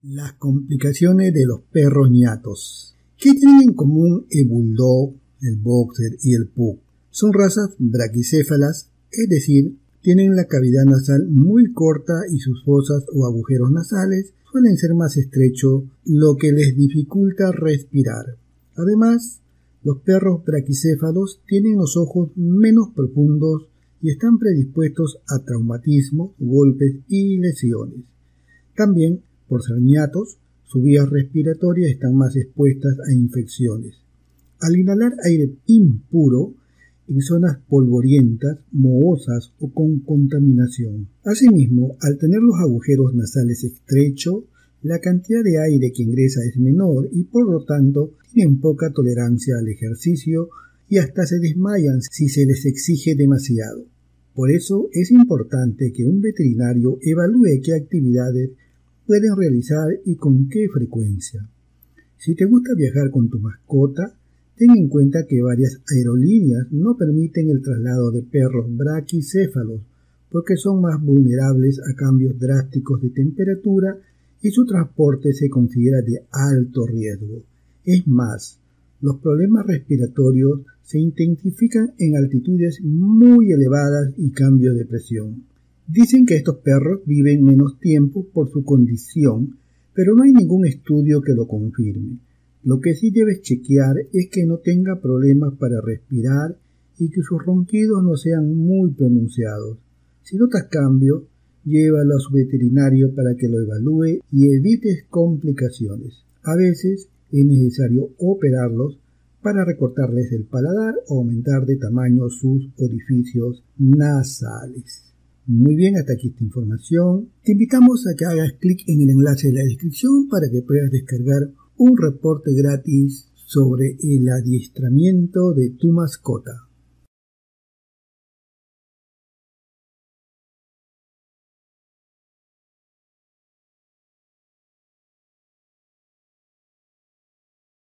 Las complicaciones de los perros ñatos. ¿Qué tienen en común el bulldog, el boxer y el pug? Son razas braquicéfalas, es decir, tienen la cavidad nasal muy corta y sus fosas o agujeros nasales suelen ser más estrechos, lo que les dificulta respirar. Además, los perros braquicéfalos tienen los ojos menos profundos y están predispuestos a traumatismos, golpes y lesiones. También, por ser ñatos, sus vías respiratorias están más expuestas a infecciones. Al inhalar aire impuro, en zonas polvorientas, mohosas o con contaminación. Asimismo, al tener los agujeros nasales estrechos, la cantidad de aire que ingresa es menor y por lo tanto tienen poca tolerancia al ejercicio y hasta se desmayan si se les exige demasiado. Por eso es importante que un veterinario evalúe qué actividades pueden realizar y con qué frecuencia. Si te gusta viajar con tu mascota, ten en cuenta que varias aerolíneas no permiten el traslado de perros braquicéfalos porque son más vulnerables a cambios drásticos de temperatura y su transporte se considera de alto riesgo. Es más, los problemas respiratorios se intensifican en altitudes muy elevadas y cambios de presión. Dicen que estos perros viven menos tiempo por su condición, pero no hay ningún estudio que lo confirme. Lo que sí debes chequear es que no tenga problemas para respirar y que sus ronquidos no sean muy pronunciados. Si notas cambios, llévalo a su veterinario para que lo evalúe y evites complicaciones. A veces es necesario operarlos para recortarles el paladar o aumentar de tamaño sus orificios nasales. Muy bien, hasta aquí esta información. Te invitamos a que hagas clic en el enlace de la descripción para que puedas descargar un reporte gratis sobre el adiestramiento de tu mascota.